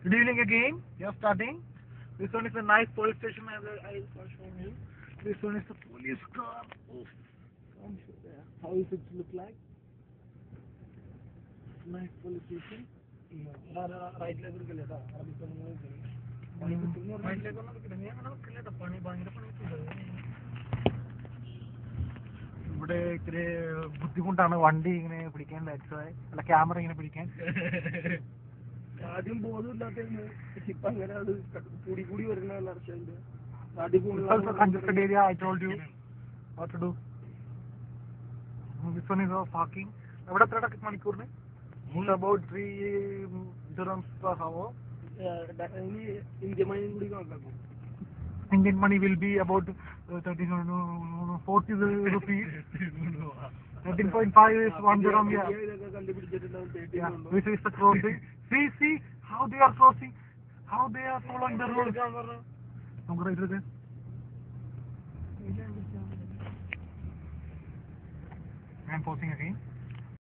Good evening again. You're starting. This one is a nice police station as I was showing you. This one is the police car. Oof. Can't show there. How does it look like? Nice police station. Right level ke liye tha. Abhi to nahi hai. Right level na ke nahi hai. ke liye tha pani bangre pani ഇവിടെ ഇത്തിരി ബുദ്ധിമുട്ടാണ് വണ്ടി ഇങ്ങനെ പിടിക്കാൻ ബാക്സോയെ അല്ല camera ഇങ്ങനെ പിടിക്കാൻ ആദ്യം ബോധമില്ലാത്തന്ന് ഇപ്പൊ അങ്ങനെ അത് കൂടി കൂടി വരുന്ന അർഷാദിന്റെ congested area. I told you what to do. This one is parking. എവിടെ എത്ര മണിക്കൂറിന് about 3 dirhams per hour. Indian money കൂടി കണക്കാക്കും. Indian money will be about 40 rupees. 13.5 is 1 dirham. Yeah. This is the crossing. See how they are crossing. How they are following the rules. I am posting again.